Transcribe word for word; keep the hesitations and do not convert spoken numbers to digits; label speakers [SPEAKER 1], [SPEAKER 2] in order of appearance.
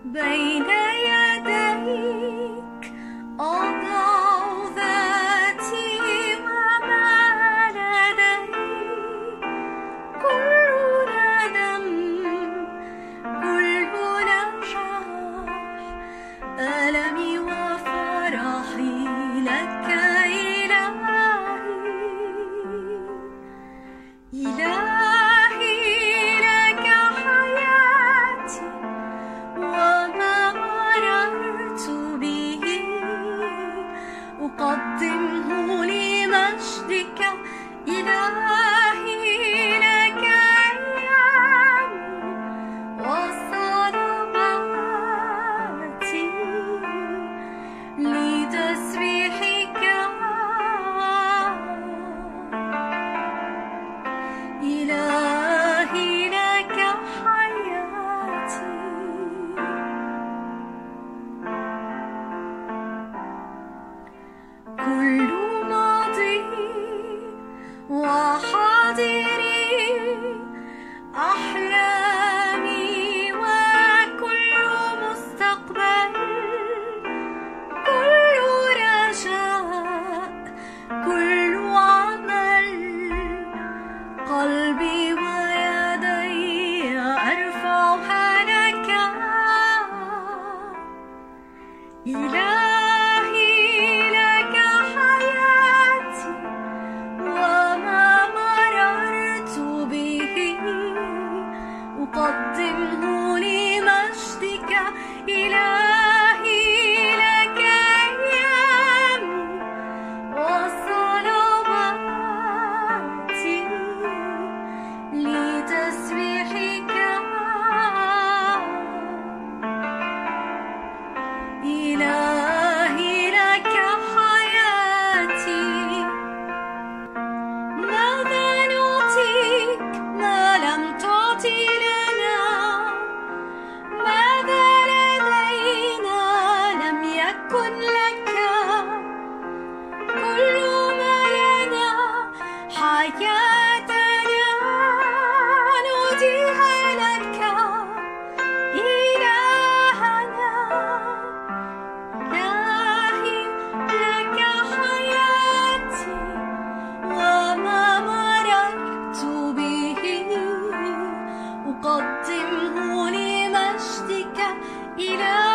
[SPEAKER 1] بين يديك أضع ذاتي وما لدي، كل ندم كل نجاح، ألمي وفرحي لك إلهي. إلهي لك حياتي وما مررت به، أقدمه لمجدك. إلهي لك أيامي وصلواتي لتسبيحك. إلهي لك حياتي، كل ماضي وحاضري، أحلامي وكل مستقبل، كل رجاء كل عمل، قلبي ويدي أرفعها لك. إلهي لك حياتي وما مررت به، أقدمه لمجدك. إلهي لك أيامي وصلواتي لتسبيحك. إلهي لك حياتي، ماذا نعطيك ما لم تعطي لنا؟ ماذا لدينا لم يكن لك؟ كل ما لنا حياتنا نوديها لك. إلهنا إلهي لك حياتي وما مررت به، أقدمه لمجدك. إلهي